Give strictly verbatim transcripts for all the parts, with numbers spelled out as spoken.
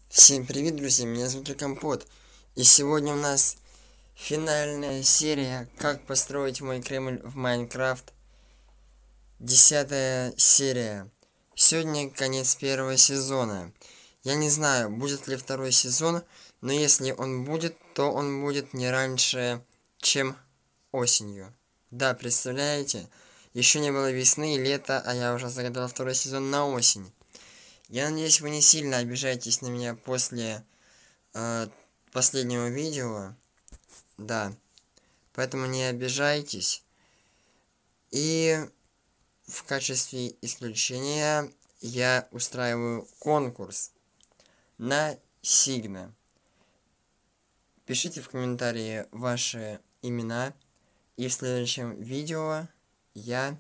Всем привет, друзья, меня зовут Компот. И сегодня у нас финальная серия «Как построить мой Кремль в Майнкрафт». Десятая серия. Сегодня конец первого сезона. Я не знаю, будет ли второй сезон, но если он будет, то он будет не раньше, чем осенью. Да, представляете? Еще не было весны и лета, а я уже загадал второй сезон на осень. Я надеюсь, вы не сильно обижаетесь на меня после э, последнего видео. Да, поэтому не обижайтесь. И в качестве исключения я устраиваю конкурс на Сигна. Пишите в комментарии ваши имена, и в следующем видео я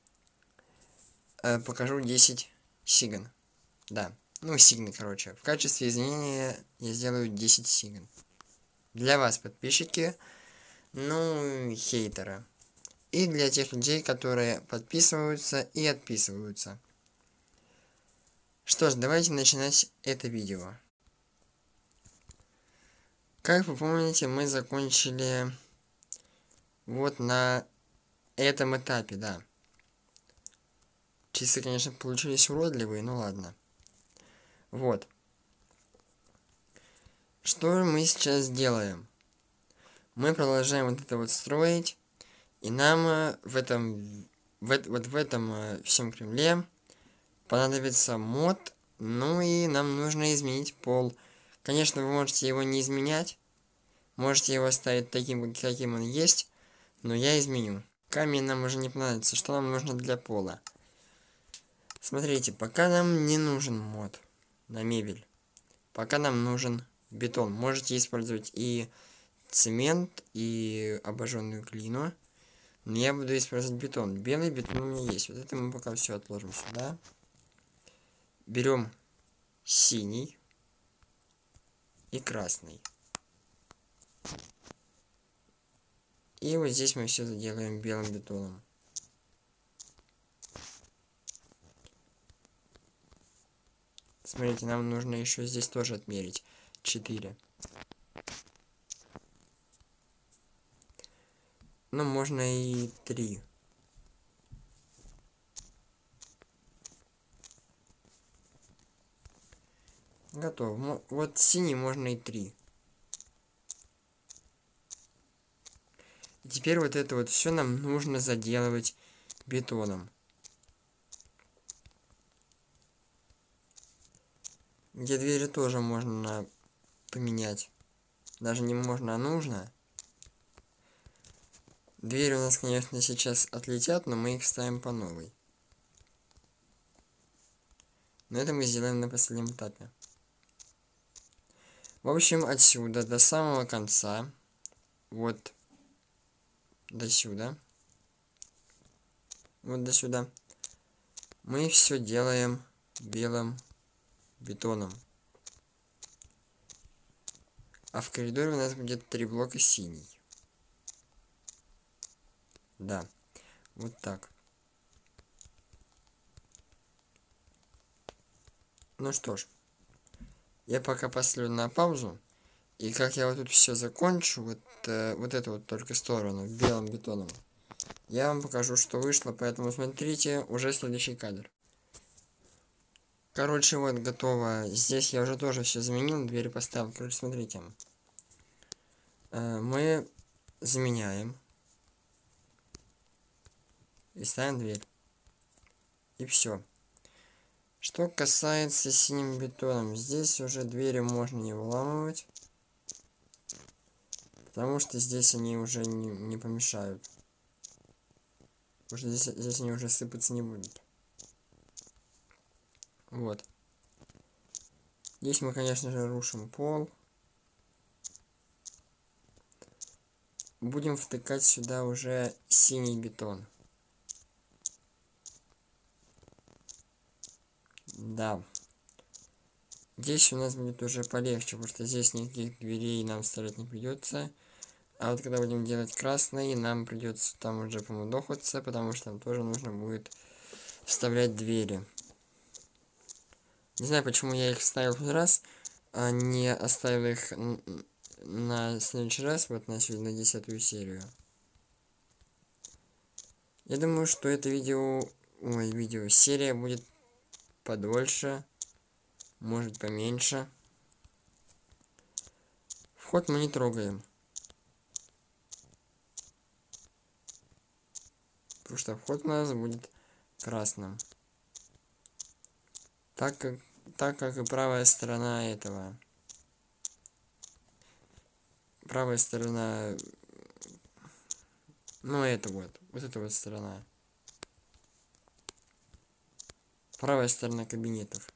э, покажу десять Сигн. Да, ну Сигны, короче. В качестве извинения я сделаю десять Сигн. Для вас, подписчики, ну, хейтеры. И для тех людей, которые подписываются и отписываются. Что ж, давайте начинать это видео. Как вы помните, мы закончили вот на этом этапе, да. Часы, конечно, получились уродливые, ну ладно. Вот. Что мы сейчас делаем? Мы продолжаем вот это вот строить. И нам в этом, в, вот в этом всем Кремле понадобится мод, ну и нам нужно изменить пол. Конечно, вы можете его не изменять, можете его оставить таким, каким он есть, но я изменю. Камень нам уже не понадобится, что нам нужно для пола. Смотрите, пока нам не нужен мод на мебель, пока нам нужен бетон. Можете использовать и цемент, и обожженную глину. Но я буду использовать бетон. Белый бетон у меня есть. Вот это мы пока все отложим сюда. Берем синий и красный. И вот здесь мы все заделаем белым бетоном. Смотрите, нам нужно еще здесь тоже отмерить четыре. Ну, можно и три. Готово. Вот синий можно и три. И теперь вот это вот все нам нужно заделывать бетоном. Где двери тоже можно поменять. Даже не можно, а нужно. Двери у нас, конечно, сейчас отлетят, но мы их ставим по новой. Но это мы сделаем на последнем этапе. В общем, отсюда до самого конца, вот до сюда, вот до сюда, мы все делаем белым бетоном. А в коридоре у нас будет три блока синий. Да, вот так. Ну что ж, я пока поставлю на паузу. И как я вот тут все закончу, вот, э, вот эту вот только сторону, белым бетоном, я вам покажу, что вышло. Поэтому смотрите уже следующий кадр. Короче, вот готово. Здесь я уже тоже все заменил, двери поставил. Короче, смотрите. Э, мы заменяем. И ставим дверь. И все. Что касается синим бетоном, здесь уже двери можно не выламывать. Потому что здесь они уже не, не помешают. Потому что здесь, здесь они уже сыпаться не будут. Вот. Здесь мы, конечно же, рушим пол. Будем втыкать сюда уже синий бетон. Да. Здесь у нас будет уже полегче, потому что здесь никаких дверей нам ставить не придется. А вот когда будем делать красный, нам придется там уже помудохаться, потому что там тоже нужно будет вставлять двери. Не знаю, почему я их ставил в раз. а не оставил их на следующий раз, вот на сегодня, на десятую серию. Я думаю, что это видео, ой, видео, серия будет подольше, может поменьше. Вход мы не трогаем, потому что вход у нас будет красным, так как, так как и правая сторона этого, правая сторона, ну это вот, вот эта вот сторона, правая сторона кабинетов.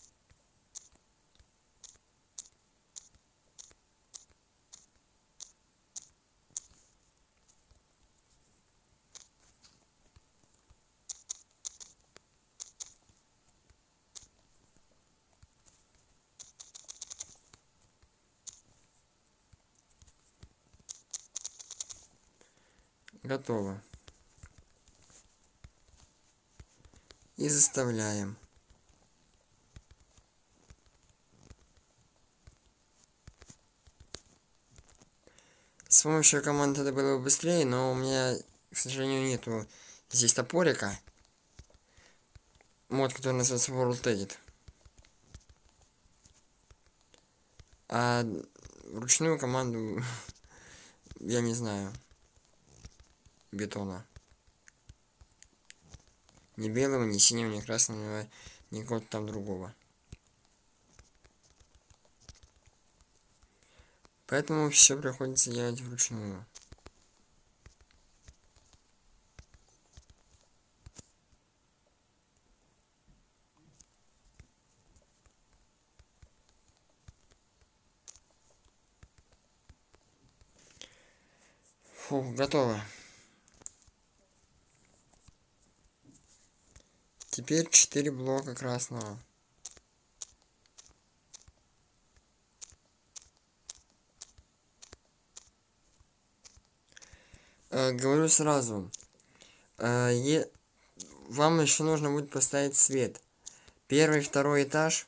Готово. И заставляем. С помощью команд это было бы быстрее, но у меня, к сожалению, нету здесь топорика. Мод, который называется World Edit. А ручную команду я не знаю. Бетона. Ни белого, ни синего, ни красного, ни какого-то там другого. Поэтому все приходится делать вручную. Фу, готово. Теперь четыре блока красного. Э, говорю сразу. Э, е... Вам еще нужно будет поставить свет. Первый, второй этаж.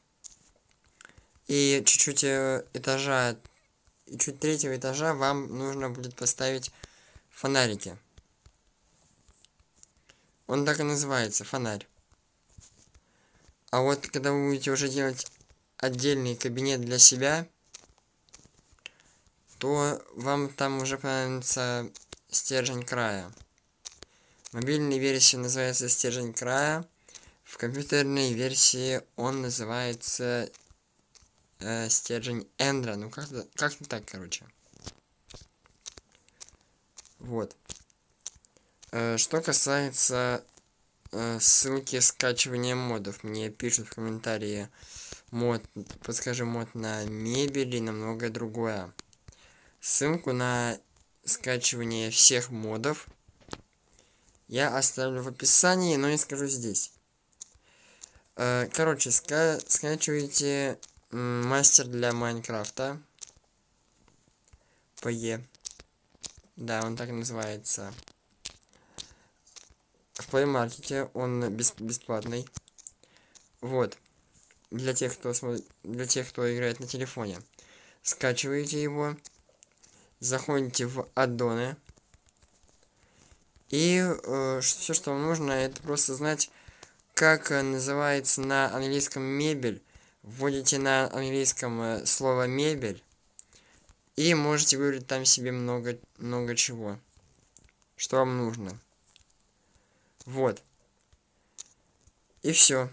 И чуть-чуть этажа, и чуть третьего этажа вам нужно будет поставить фонарики. Он так и называется, фонарь. А вот когда вы будете уже делать отдельный кабинет для себя, то вам там уже понадобится стержень края. В мобильной версии называется стержень края. В компьютерной версии он называется э, стержень эндра. Ну как-то как-то так, короче. Вот. Э, что касается э, ссылки скачивания модов, мне пишут в комментарии мод, подскажи мод на мебель и на многое другое. Ссылку на скачивание всех модов я оставлю в описании, но не скажу здесь. Э, короче, ска скачивайте мастер для Майнкрафта. пэ. Да, он так называется. В Play Market он бес бесплатный. Вот. Для тех, кто смотрит, для тех, кто играет на телефоне. Скачиваете его. Заходите в аддоны. И э, все, что вам нужно, это просто знать, как называется на английском мебель. Вводите на английском э, слово мебель. И можете выбрать там себе много, много чего. Что вам нужно. Вот. И все.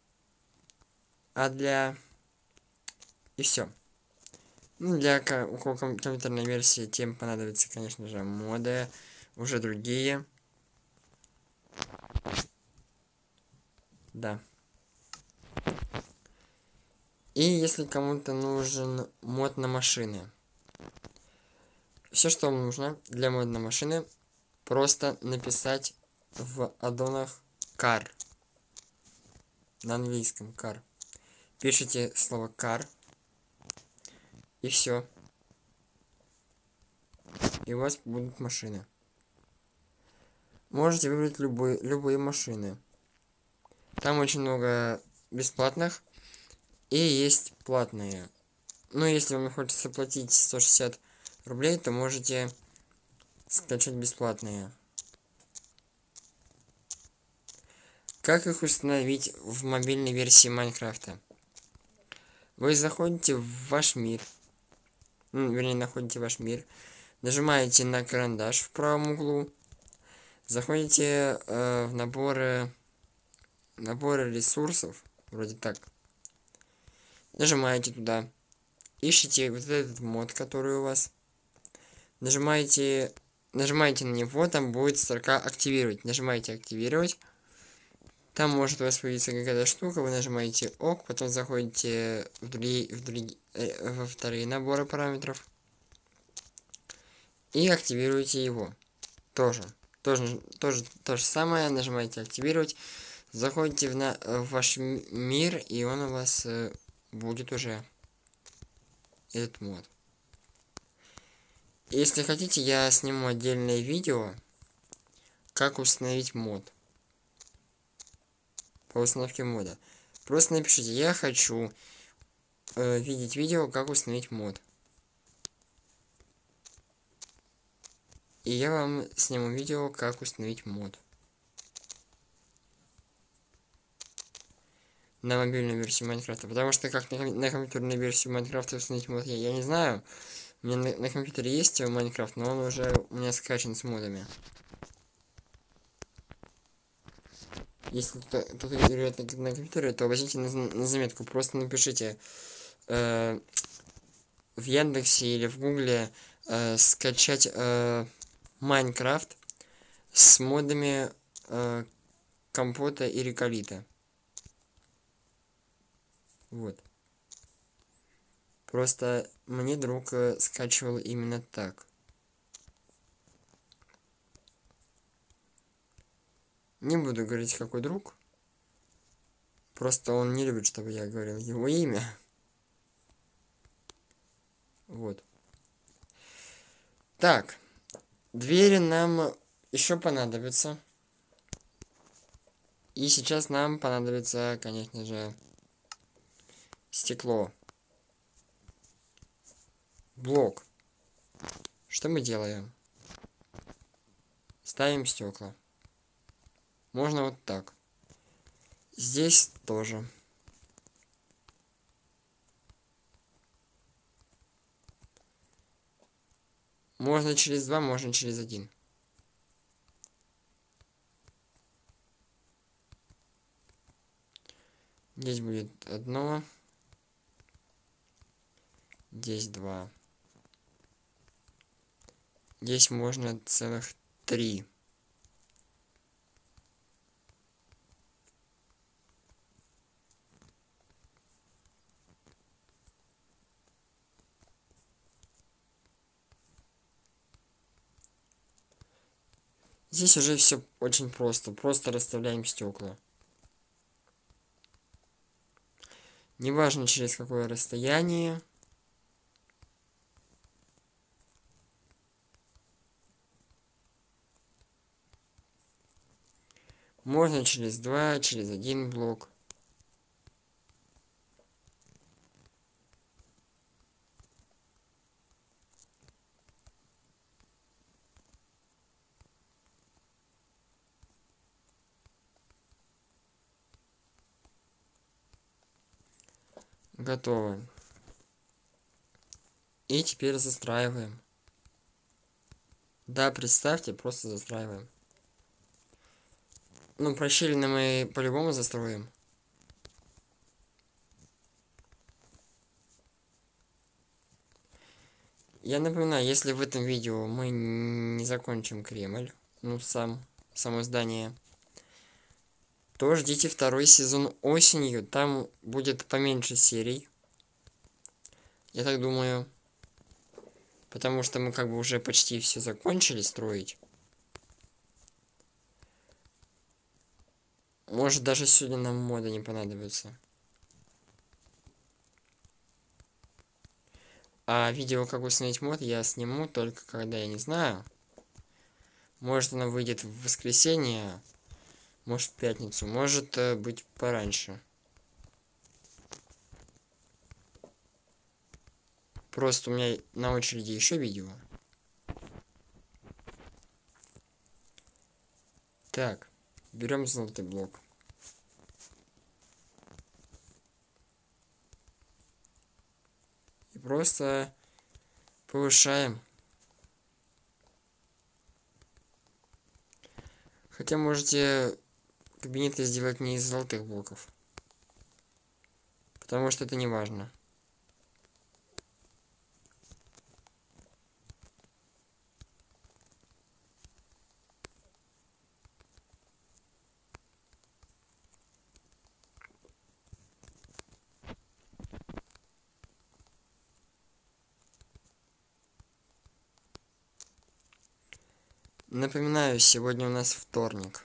А для... И все. Ну, для у кого компьютерной версии, тем понадобится, конечно же, моды. Уже другие. Да. И если кому-то нужен мод на машины. Все, что вам нужно для мода на машины, просто написать в аддонах car. На английском car. Пишите слово car. И все. И у вас будут машины. Можете выбрать любые, любые машины. Там очень много бесплатных. И есть платные. Ну, если вам хочется платить сто шестьдесят рублей, то можете скачать бесплатные. Как их установить в мобильной версии Майнкрафта? Вы заходите в ваш мир, ну, вернее, находите ваш мир, нажимаете на карандаш в правом углу, заходите э, в наборы, наборы ресурсов, вроде так, нажимаете туда, ищите вот этот мод, который у вас, нажимаете, нажимаете на него, там будет строка «Активировать», нажимаете «Активировать». Там может у вас появиться какая-то штука, вы нажимаете ОК, потом заходите в другие, в другие, э, во вторые наборы параметров и активируете его. Тоже, тоже, тоже то же самое, нажимаете активировать, заходите в, на, в ваш мир, и он у вас э, будет уже этот мод. Если хотите, я сниму отдельное видео, как установить мод. По установке мода. Просто напишите, я хочу э, видеть видео, как установить мод. И я вам сниму видео, как установить мод. На мобильную версию Майнкрафта. Потому что как на, на компьютерную версию Майнкрафта установить мод, я, я не знаю. У меня на, на компьютере есть Майнкрафт, но он уже у меня скачан с модами. Если кто-то играет на, на компьютере, то возьмите на, на заметку. Просто напишите э, в Яндексе или в Гугле э, скачать э, Майнкрафт с модами э, компота и риколита. Вот. Просто мне друг э, скачивал именно так. Не буду говорить, какой друг. Просто он не любит, чтобы я говорил его имя. Вот. Так. Двери нам еще понадобятся. И сейчас нам понадобится, конечно же, стекло. Блок. Что мы делаем? Ставим стекла. Можно вот так. Здесь тоже. Можно через два, можно через один. Здесь будет одно. Здесь два. Здесь можно целых три. Здесь уже все очень просто. Просто расставляем стекла. Неважно через какое расстояние. Можно через два, через один блок. Готово. И теперь застраиваем. Да, представьте, просто застраиваем. Ну, прощелины мы по-любому застроим. Я напоминаю, если в этом видео мы не закончим Кремль, ну, сам, само здание, то ждите второй сезон осенью. Там будет поменьше серий. Я так думаю. Потому что мы как бы уже почти все закончили строить. Может, даже сегодня нам мода не понадобится. А видео, как установить мод, я сниму только когда я не знаю. Может, оно выйдет в воскресенье, может, в пятницу, может быть пораньше. Просто у меня на очереди еще видео. Так, берем золотой блок. И просто повышаем. Хотя можете кабинеты сделать не из золотых блоков. Потому что это не важно. Напоминаю, сегодня у нас вторник.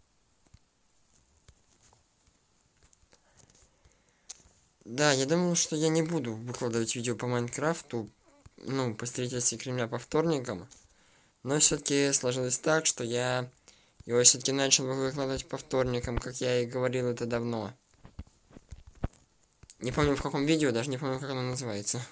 Да, я думал, что я не буду выкладывать видео по Майнкрафту, ну, по строительству Кремля по вторникам. Но все-таки сложилось так, что я его все-таки начал выкладывать по вторникам, как я и говорил это давно. Не помню в каком видео, даже не помню, как оно называется.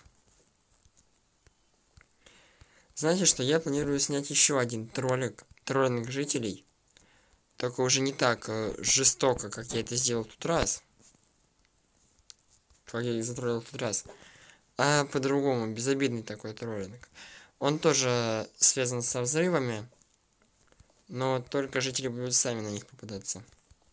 Знаете, что я планирую снять еще один троллик, троллинг жителей. Только уже не так э, жестоко, как я это сделал в тот раз. Как я их затроллил в тот раз. А по-другому, безобидный такой троллинг. Он тоже связан со взрывами. Но только жители будут сами на них попадаться.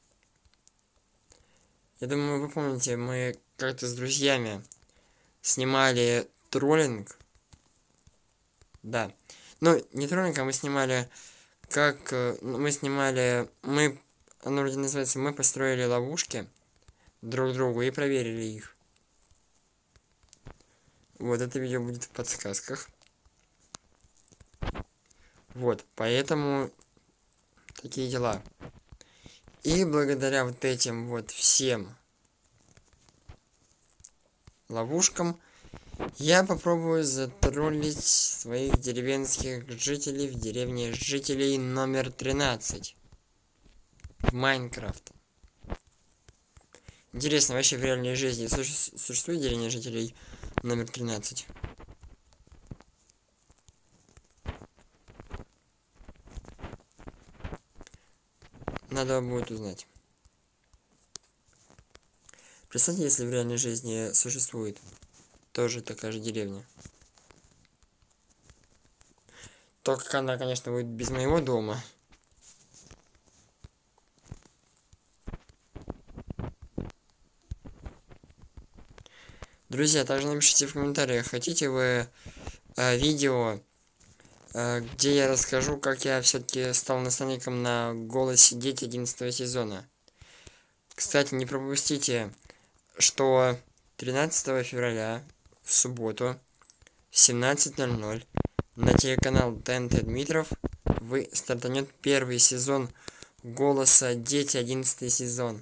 Я думаю, вы помните, мы как-то с друзьями снимали троллинг. Да. Ну, не троллинг, а мы снимали... Как... Мы снимали... Мы... Оно вроде называется «Мы построили ловушки» друг другу и проверили их. Вот, это видео будет в подсказках. Вот, поэтому... Такие дела. И благодаря вот этим вот всем ловушкам я попробую затроллить своих деревенских жителей в деревне жителей номер тринадцать в Майнкрафт. Интересно, вообще в реальной жизни суще существует деревня жителей номер тринадцать? Надо будет узнать. Представьте, если в реальной жизни существует тоже такая же деревня. Только она, конечно, будет без моего дома. Друзья, также напишите в комментариях, хотите вы э, видео, э, где я расскажу, как я все-таки стал наставником на «Голосе дети» одиннадцатого сезона. Кстати, не пропустите, что тринадцатого февраля в субботу в семнадцать ноль ноль на телеканал ТНТ Дмитров вы стартанет первый сезон «Голоса дети» одиннадцатый сезон.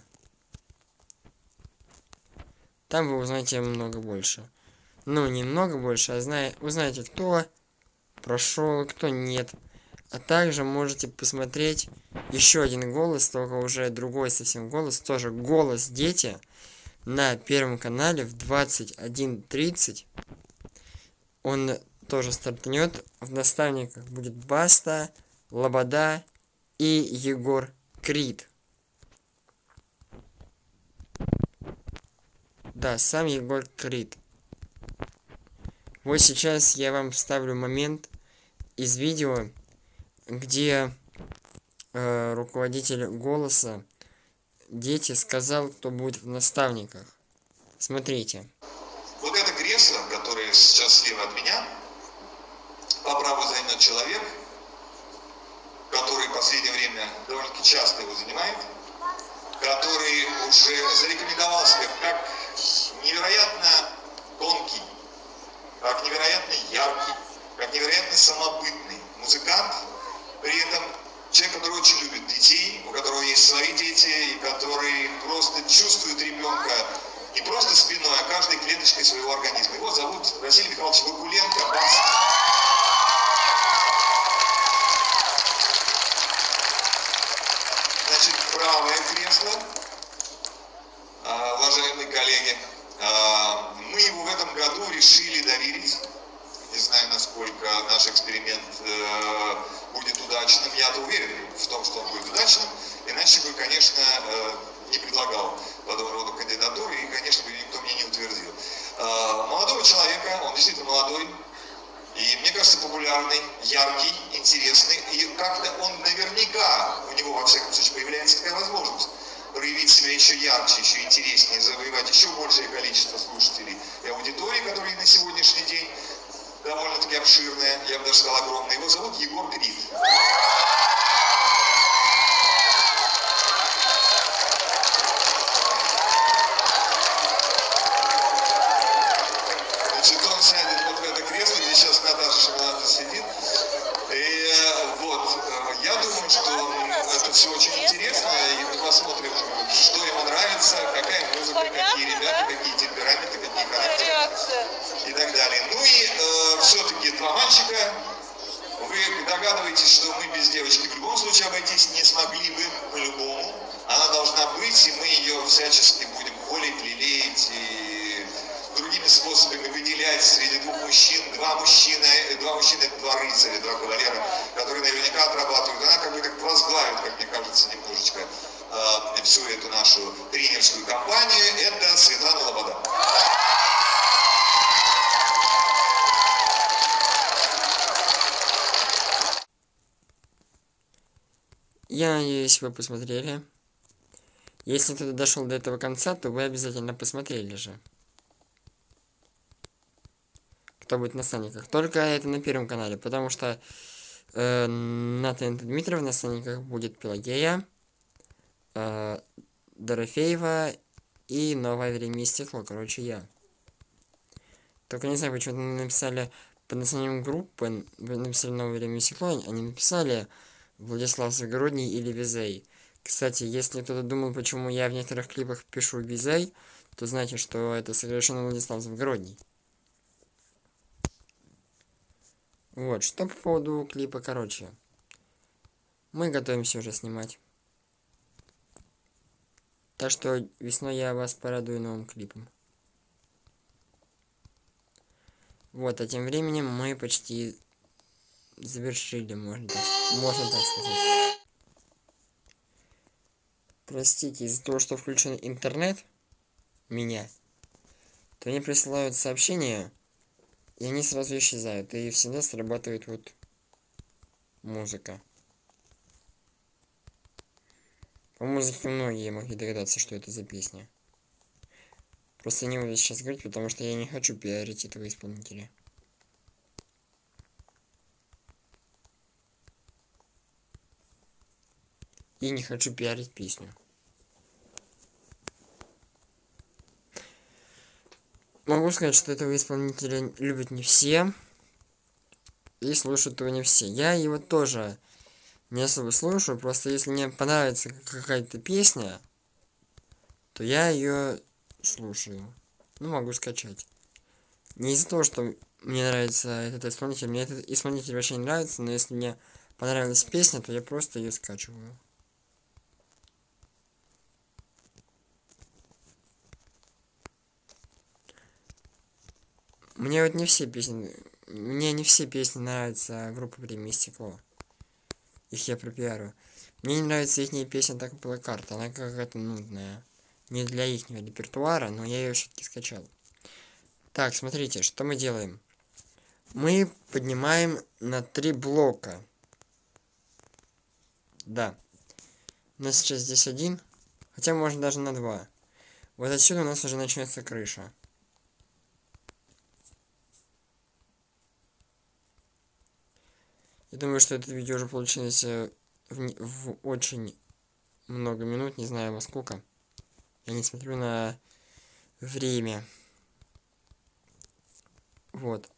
Там вы узнаете много больше. Ну, не много больше, а зна... узнаете, кто прошел, кто нет. А также можете посмотреть еще один голос, только уже другой совсем голос, тоже «Голос дети» на Первом канале в двадцать один тридцать. Он тоже стартанет. В наставниках будет Баста, Лобода и Егор Крид. Да, сам Егор Крид. Вот сейчас я вам вставлю момент из видео, где э, руководитель «Голоса дети» сказал, кто будет в наставниках. Смотрите. Вот это кресло, которое сейчас слева от меня, по праву займет человек, который в последнее время довольно-таки часто его занимает, который уже зарекомендовал себя как невероятно тонкий, как невероятно яркий, как невероятно самобытный музыкант, при этом человек, который очень любит детей, у которого есть свои дети, и который просто чувствует ребенка не просто спиной, а каждой клеточкой своего организма. Его зовут Василий Михайлович Вакуленко. Значит, правое кресло, уважаемые коллеги, мы его в этом году решили доверить насколько наш эксперимент э, будет удачным. Я-то уверен в том, что он будет удачным, иначе бы, конечно, э, не предлагал подобного рода кандидатуры, и, конечно, бы никто мне не утвердил. Э, молодого человека, он действительно молодой, и, мне кажется, популярный, яркий, интересный, и как-то он наверняка, у него, во всяком случае, появляется такая возможность проявить себя еще ярче, еще интереснее, завоевать еще большее количество слушателей и аудитории, которые на сегодняшний день довольно-таки обширная, я бы даже сказал, огромная. Его зовут Егор Крид. Значит, он сядет вот в это кресло, где сейчас Наташа Шамилата сидит. И вот, я думаю, что это все очень интересно, и мы посмотрим, что ему нравится, какая музыка, какие ребята, какие темпераменты, какие характеры и так далее. Ну и э, все-таки два мальчика. Вы догадываетесь, что мы без девочки в любом случае обойтись не смогли бы по-любому. Она должна быть, и мы ее всячески будем холить, лелеять и другими способами выделять среди двух мужчин. Два мужчины, два мужчины это два рыцаря, два кавалера, которые наверняка отрабатывают. Она как бы так возглавит, как мне кажется, немножечко э, всю эту нашу тренерскую кампанию. Это Светлана Лобода. Я надеюсь, вы посмотрели. Если кто-то дошел до этого конца, то вы обязательно посмотрели же. Кто будет на наставниках. Только это на Первом канале, потому что э, на Т Н Т Дмитров на наставниках будет Пелагея, э, Дорофеева и Новое время и стекло. Короче, я. Только не знаю, почему написали под названием группы, написали Новое время и стекло, они написали Владислав Загородний или Визей. Кстати, если кто-то думал, почему я в некоторых клипах пишу Визей, то знайте, что это совершенно Владислав Загородний. Вот, что по поводу клипа, короче. Мы готовимся уже снимать. Так что весной я вас порадую новым клипом. Вот, а тем временем мы почти завершили, можно так, можно так сказать. Простите, из-за того, что включен интернет, меня, то мне присылают сообщения, и они сразу исчезают, и всегда срабатывает вот музыка. По музыке многие могли догадаться, что это за песня. Просто не буду сейчас говорить, потому что я не хочу пиарить этого исполнителя. И не хочу пиарить песню. Могу сказать, что этого исполнителя любят не все. И слушают его не все. Я его тоже не особо слушаю. Просто если мне понравится какая-то песня, то я ее слушаю. Ну, могу скачать. Не из-за того, что мне нравится этот исполнитель. Мне этот исполнитель вообще не нравится. Но если мне понравилась песня, то я просто ее скачиваю. Мне вот не все песни... Мне не все песни нравятся группы «Время и стекло». Их я пропиарю. Мне не нравится их песня «Так была карта». Она какая-то нудная. Не для их репертуара, но я ее все-таки скачал. Так, смотрите, что мы делаем. Мы поднимаем на три блока. Да. У нас сейчас здесь один. Хотя можно даже на два. Вот отсюда у нас уже начнется крыша. Я думаю, что это видео уже получилось в, в очень много минут, не знаю во сколько. Я не смотрю на время. Вот.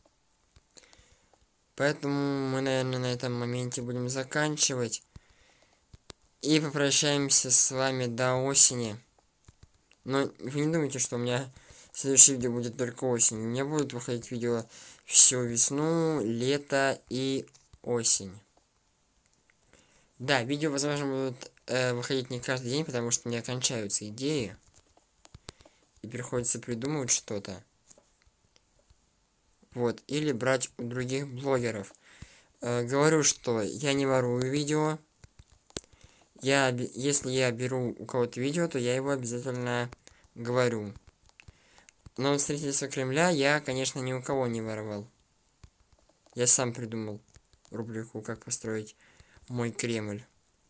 Поэтому мы, наверное, на этом моменте будем заканчивать. И попрощаемся с вами до осени. Но вы не думайте, что у меня следующее видео будет только осенью. У меня будут выходить видео всю весну, лето и осень. Да, видео, возможно, будут э, выходить не каждый день, потому что не кончаются идеи. И приходится придумывать что-то. Вот, или брать у других блогеров. Э, говорю, что я не ворую видео. Я, если я беру у кого-то видео, то я его обязательно говорю. Но строительство Кремля я, конечно, ни у кого не воровал. Я сам придумал рубрику, как построить мой Кремль.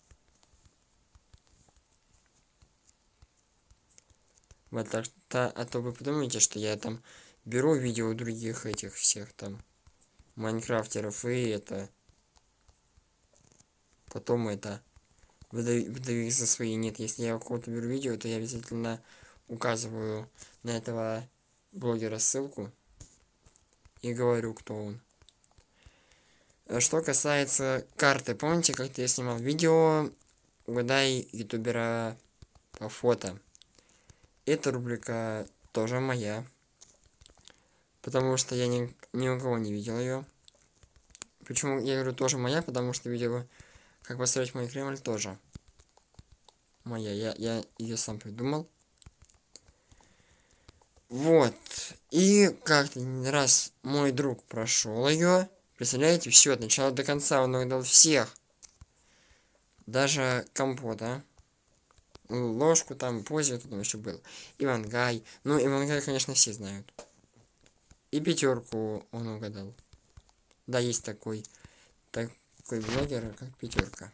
Вот так что, а то вы подумаете, что я там беру видео у других этих всех там майнкрафтеров и это потом это выдаю, выдаю их за свои. Нет, если я у кого-то беру видео, то я обязательно указываю на этого блогера ссылку и говорю, кто он. Что касается карты, помните, как-то я снимал видео «Угадай ютубера по фото». Эта рубрика тоже моя, потому что я ни, ни у кого не видел ее. Почему я говорю тоже моя, потому что видео «Как построить мой Кремль» тоже моя. Я, я ее сам придумал. Вот. И как-то раз мой друг прошел ее. Представляете, все, от начала до конца он угадал всех. Даже компота. Ложку там, позже, кто там еще был. Ивангай. Ну, Ивангай, конечно, все знают. И пятерку он угадал. Да, есть такой, такой блогер, как Пятерка.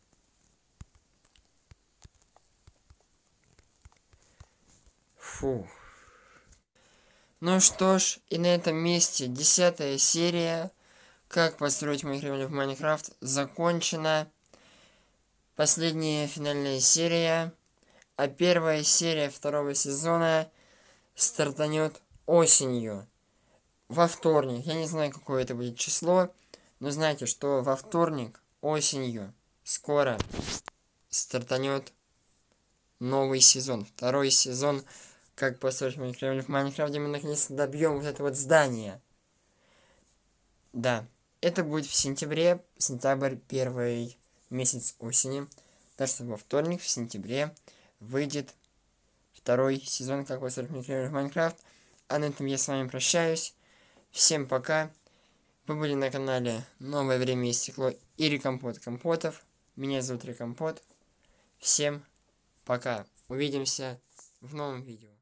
Фу. Ну что ж, и на этом месте десятая серия «Как построить мой Кремль в Майнкрафт» закончена. Последняя финальная серия. А первая серия второго сезона стартанет осенью. Во вторник. Я не знаю, какое это будет число. Но знайте, что во вторник, осенью, скоро стартанет новый сезон. Второй сезон «Как построить мой Кремль в Майнкрафте». Мы наконец-то добьем вот это вот здание. Да. Это будет в сентябре. Сентябрь, первый месяц осени. Так что во вторник, в сентябре, выйдет второй сезон «Как построить мой Кремль в Майнкрафт». А на этом я с вами прощаюсь. Всем пока. Вы были на канале «Новое время и стекло» и Рекомпот Компотов. Меня зовут Рекомпот. Всем пока. Увидимся в новом видео.